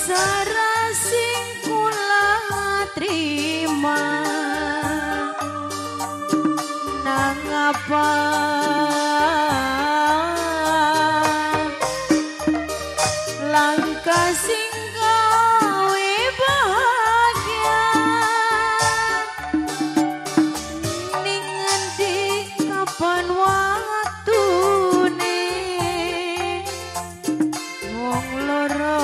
sarasing kula terima nang apa langkah sing gawe bahagia ning ngendi kapan waktune wong loro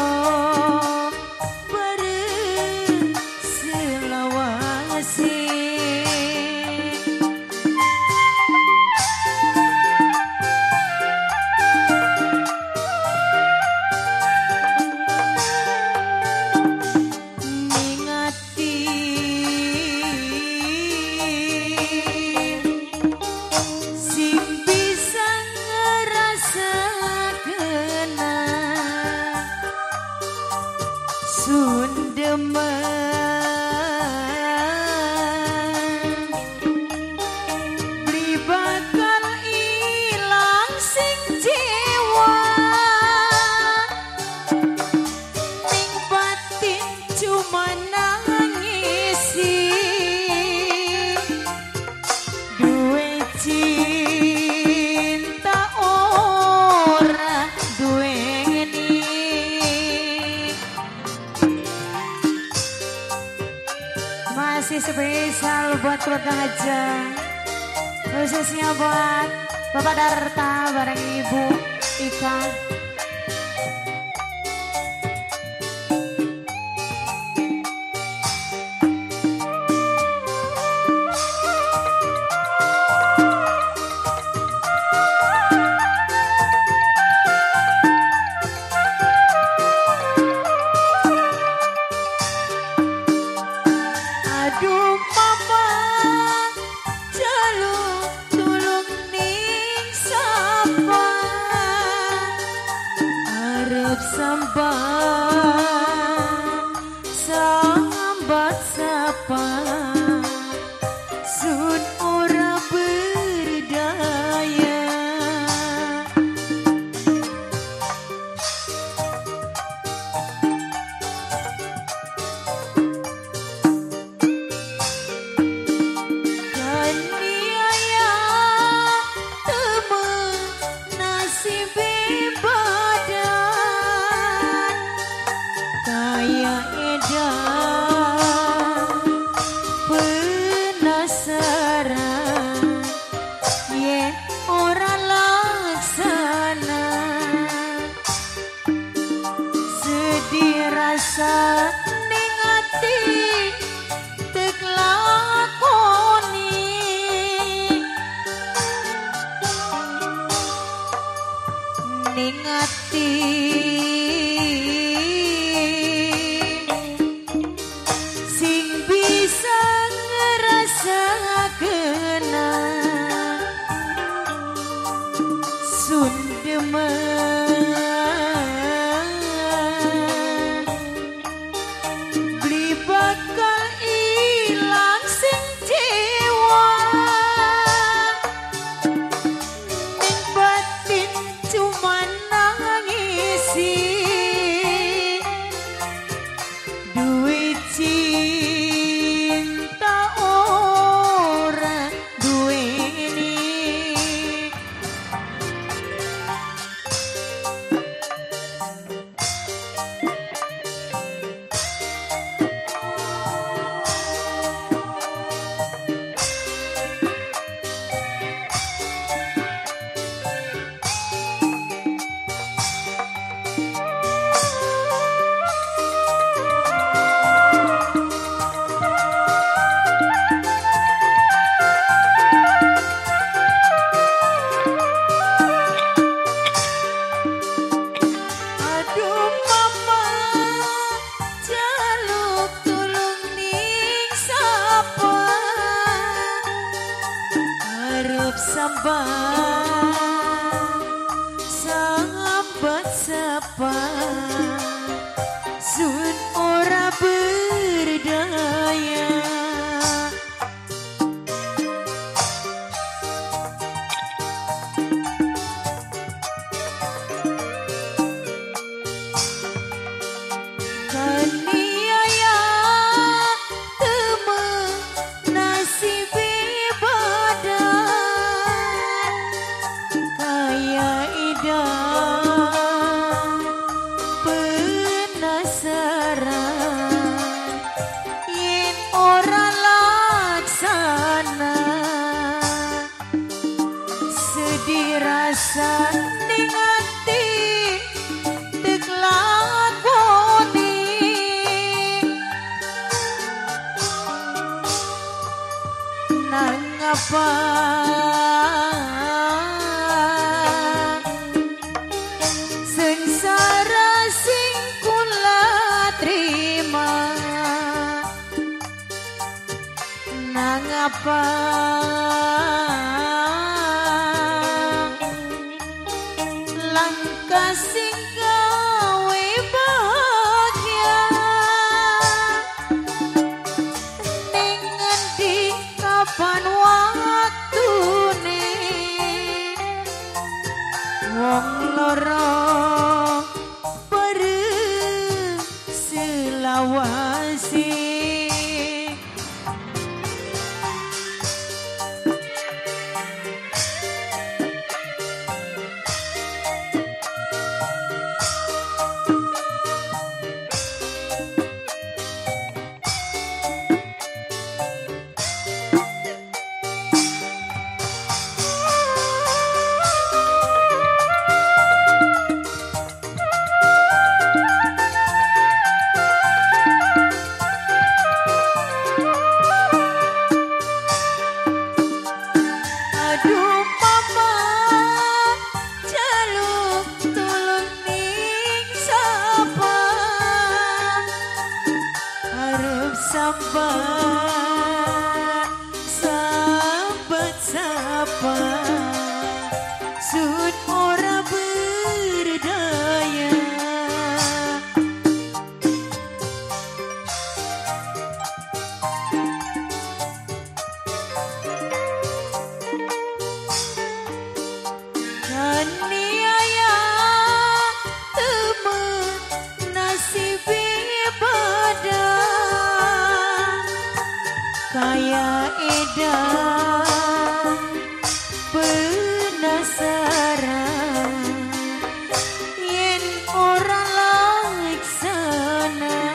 masih spesial buat keluarga aja, khususnya buat Bapak Darta bareng Ibu Ika. Sambat sapa sun ora berdaya kaniaya temen nasib badan kaya edan penasaran yen ora laksana sedih rasa ning ati tek lakoni ning ati beli bakal ilang sing jiwa ning batin cuma nangisi duit cinta ora duweni sambat sapa sun ora berdaya apa sengsara sing kula terima nang apa langkah sing gawe bahagia ning ngendi kapan waktune wong loro selawasi sabar, sahabat sapa, sud ora berdaya. Kaniaya temen nasib kaya edan penasaran yen orang laksana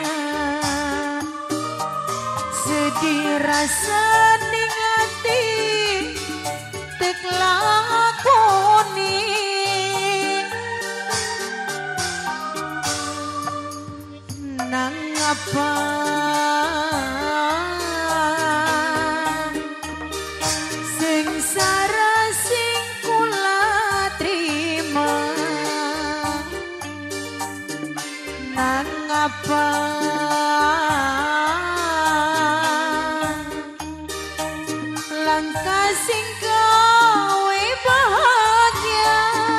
sedih rasa ning ati tek lakoni nang apa sengsara sing kula terima nang apa langkah sing gawe bahagia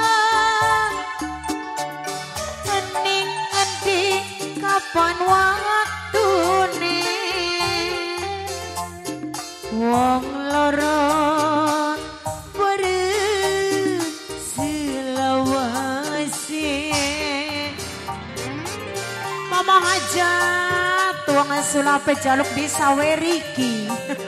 ning ngendi kapan waktune wong loro Mama hajat tuang sulape jaluk di saweriki.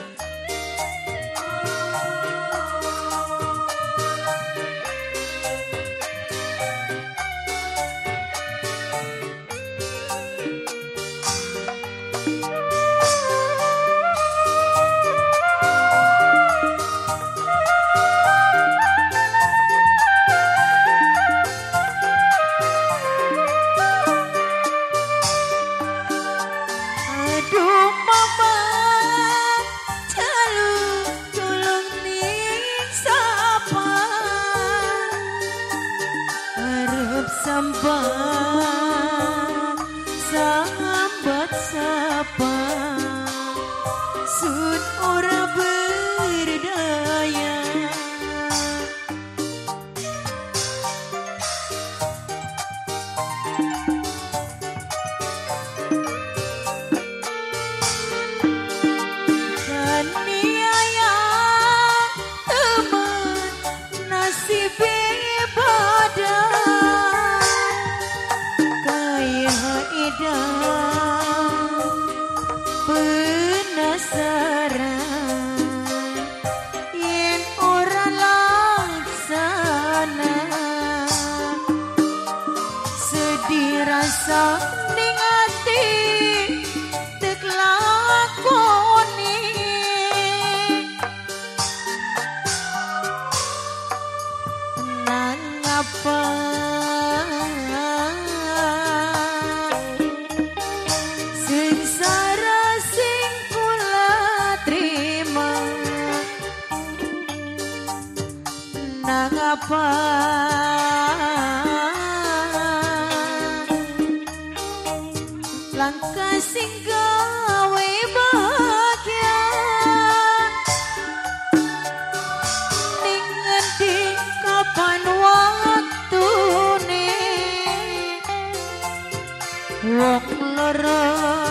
Sambat sapa sud ora berdaya kaniaya temen nasib penasaran langkah sing gawe bahagia ning ngendi kapan waktune wong lara